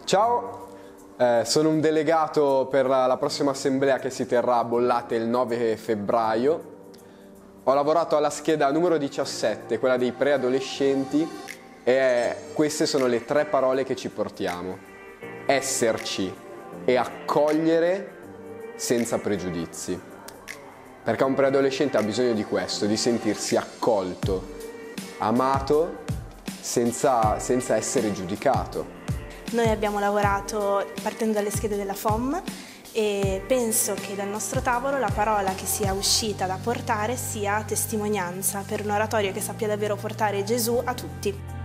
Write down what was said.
Ciao, sono un delegato per la prossima assemblea che si terrà a Bollate il 9 febbraio. Ho lavorato alla scheda numero 17, quella dei preadolescenti, e queste sono le 3 parole che ci portiamo: esserci e accogliere senza pregiudizi. Perché un preadolescente ha bisogno di questo, di sentirsi accolto, amato, senza essere giudicato. Noi abbiamo lavorato partendo dalle schede della FOM e penso che dal nostro tavolo la parola che sia uscita da portare sia testimonianza, per un oratorio che sappia davvero portare Gesù a tutti.